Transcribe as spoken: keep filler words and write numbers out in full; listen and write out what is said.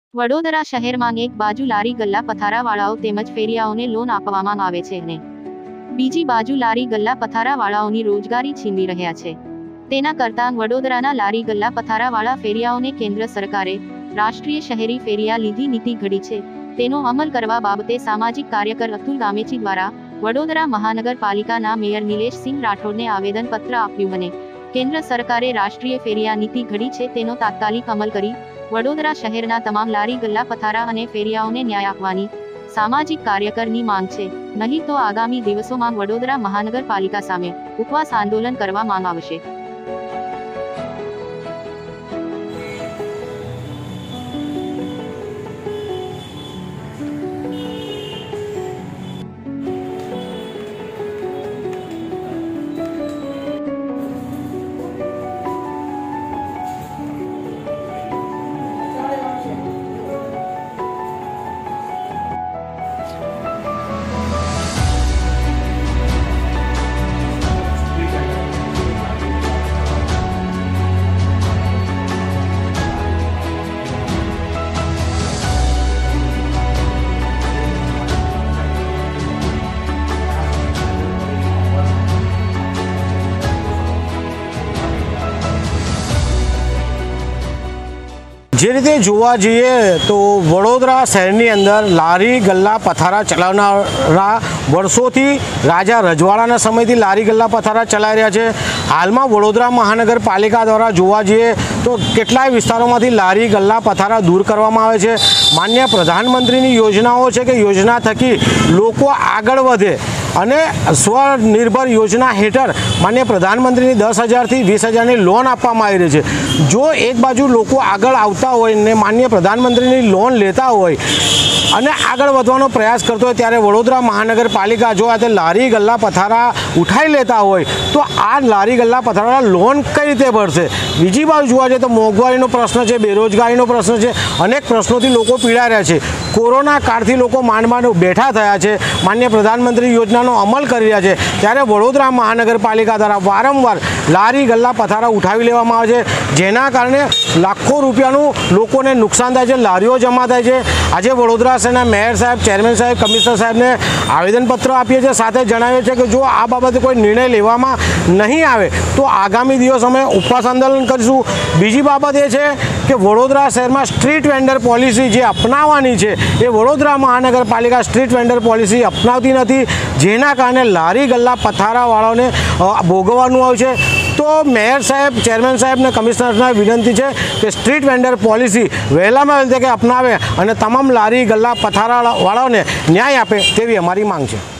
વડોદરા શહેરમાં એક બાજુ લારી ગલ્લા પથારાવાળાઓ તેમજ ફેરિયાઓને લોન આપવામાં આવે છે અને બીજી બાજુ લારી ગલ્લા પથારાવાળાઓની રોજગારી છીનવી રહ્યા છે। તેના કરતાં વડોદરાના લારી ગલ્લા પથારાવાળા ફેરિયાઓને કેન્દ્ર સરકારે રાષ્ટ્રીય શહેરી ફેરિયા લીધી નીતિ ઘડી છે, તેનો અમલ કરવા બાબતે સામાજિક કાર્યકર અતુલ ગામેચી દ્વારા વડોદરા મહાનગરપાલિકાના મેયર નિલેશસિંહ રાઠોડને આવેદનપત્ર આપ્યું અને કેન્દ્ર સરકારે રાષ્ટ્રીય ફેરિયા નીતિ ઘડી છે તેનો તાત્કાલિક અમલ કરી વડોદરા શહેરના તમામ લારી ગલ્લા પથારા અને ફેરિયાઓને ન્યાય આપવાની સામાજિક કાર્યકરની માંગ છે, નહીં તો આગામી દિવસોમાં વડોદરા મહાનગરપાલિકા સામે ઉપવાસ આંદોલન કરવા માંગ આવશે। જે રીતે જોવા જઈએ તો વડોદરા શહેરની અંદર લારી ગલ્લા પથારા ચલાવનારા વર્ષોથી રાજા રજવાડાના સમયથી લારી ગલ્લા પથારા ચલાવી રહ્યા છે। હાલમાં વડોદરા મહાનગરપાલિકા દ્વારા જોવા જઈએ તો કેટલાય વિસ્તારોમાંથી લારી ગલ્લા પથારા દૂર કરવામાં આવે છે। માન્ય પ્રધાનમંત્રીની યોજનાઓ છે કે યોજના થકી લોકો આગળ વધે અને સ્વનિર્ભર યોજના હેઠળ માન્ય પ્રધાનમંત્રીની દસ હજારથી વીસ હજારની લોન આપવામાં આવી રહી છે। જો એક બાજુ લોકો આગળ આવતા હોય ને માન્ય પ્રધાનમંત્રીની લોન લેતા હોય અને આગળ વધવાનો પ્રયાસ કરતો હોય ત્યારે વડોદરા મહાનગરપાલિકા જો આ લારી ગલ્લા પથારા ઉઠાવી લેતા હોય તો આ લારી ગલ્લા પથારા લોન કઈ રીતે ભરશે? બીજી બાજુ જોવા જઈએ તો મોંઘવારીનો પ્રશ્ન છે, બેરોજગારીનો પ્રશ્ન છે, અનેક પ્રશ્નોથી લોકો પીડાઈ રહ્યા છે। કોરોના કાળથી લોકો માંડ માંડ બેઠા થયા છે, માન્ય પ્રધાનમંત્રી યોજનાનો અમલ કરી રહ્યા છે, ત્યારે વડોદરા મહાનગરપાલિકા દ્વારા વારંવાર લારી ગલ્લા પથારા ઉઠાવી લેવામાં આવે છે, જેના કારણે લાખો રૂપિયાનું લોકોને નુકસાન થાય છે, લારીઓ જમા થાય છે। આજે વડોદરા શહેરના મેયર સાહેબ, ચેરમેન સાહેબ, કમિશનર સાહેબને આવેદનપત્ર આપીએ છીએ, સાથે જણાવીએ છીએ કે જો આ બાબતે કોઈ નિર્ણય લેવામાં નહીં આવે તો આગામી દિવસ અમે ઉપવાસ આંદોલન કરીશું। બીજી બાબત એ છે કે વડોદરા શહેરમાં સ્ટ્રીટ વેન્ડર પોલિસી જે અપનાવવાની છે એ વડોદરા મહાનગરપાલિકા સ્ટ્રીટ વેન્ડર પોલિસી અપનાવતી નથી, જેના કારણે લારી ગલ્લા પથારાવાળાઓને ભોગવવાનું આવે છે। તો મેયર સાહેબ, ચેરમેન સાહેબ ને કમિશનરને વિનંતી છે કે સ્ટ્રીટ વેન્ડર પોલિસી વહેલામાં વહેલી તકે અપનાવે અને તમામ લારી ગલ્લા પથારાવાળાઓને ન્યાય આપે તેવી અમારી માંગ છે।